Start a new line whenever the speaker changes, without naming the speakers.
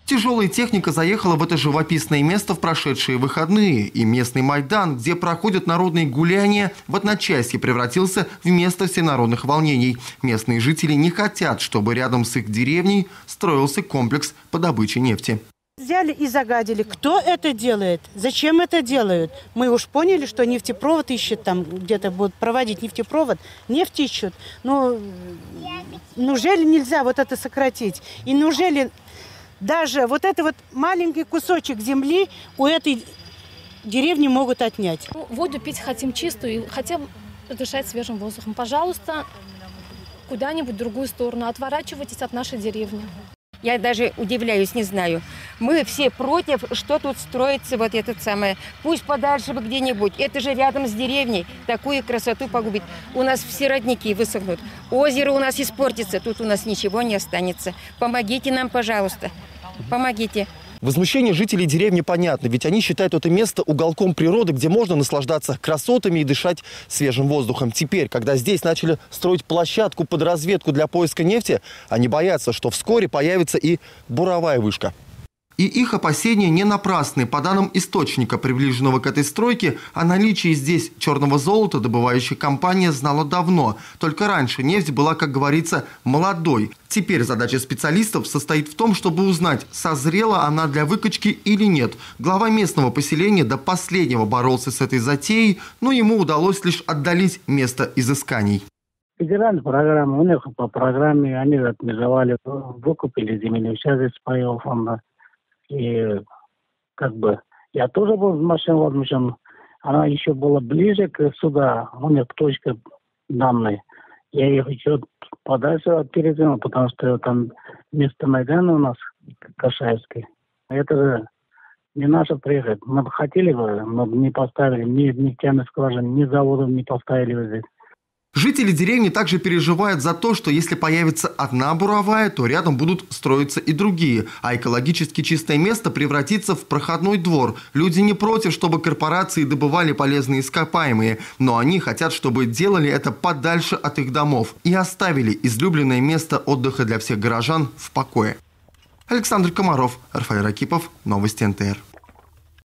Тяжелая техника заехала в это живописное место в прошедшие выходные. И местный Майдан, где проходят народные гуляния, в одночасье превратился в место всенародных волнений. Местные жители не хотят, чтобы рядом с их деревней строился комплекс по добыче нефти.
Взяли и загадили. Кто это делает? Зачем это делают? Мы уж поняли, что нефтепровод ищет, там где-то будут проводить нефтепровод. Нефть ищут. Но неужели нельзя вот это сократить? И неужели даже вот этот вот маленький кусочек земли у этой деревни могут отнять?
Воду пить хотим чистую и хотим дышать свежим воздухом. Пожалуйста, куда-нибудь в другую сторону. Отворачивайтесь от нашей деревни.
Я даже удивляюсь, не знаю. Мы все против, что тут строится вот это самое. Пусть подальше бы где-нибудь. Это же рядом с деревней. Такую красоту погубить. У нас все родники высохнут. Озеро у нас испортится. Тут у нас ничего не останется. Помогите нам, пожалуйста. Помогите.
Возмущение жителей деревни понятно, ведь они считают это место уголком природы, где можно наслаждаться красотами и дышать свежим воздухом. Теперь, когда здесь начали строить площадку под разведку для поиска нефти, они боятся, что вскоре появится и буровая вышка. И их опасения не напрасны. По данным источника, приближенного к этой стройке, о наличии здесь черного золота добывающая компания знала давно. Только раньше нефть была, как говорится, молодой. Теперь задача специалистов состоит в том, чтобы узнать, созрела она для выкачки или нет. Глава местного поселения до последнего боролся с этой затеей, но ему удалось лишь отдалить место изысканий.
Федеральная программа, у них по программе они организовали, выкупили земельный участок с паевого фонда. И как бы я тоже был в машине возмущен. Она еще была ближе к сюда, у них точка данной. Я их еще подальше передвинул, потому что там место Майдана у нас Кашаевский. Это же не наше приехать. Мы бы хотели бы, но не поставили ни нефтяной скважины, ни заводов не поставили бы здесь.
Жители деревни также переживают за то, что если появится одна буровая, то рядом будут строиться и другие, а экологически чистое место превратится в проходной двор. Люди не против, чтобы корпорации добывали полезные ископаемые, но они хотят, чтобы делали это подальше от их домов и оставили излюбленное место отдыха для всех горожан в покое. Александр Комаров, Рафаэль Ракипов, Новости НТР.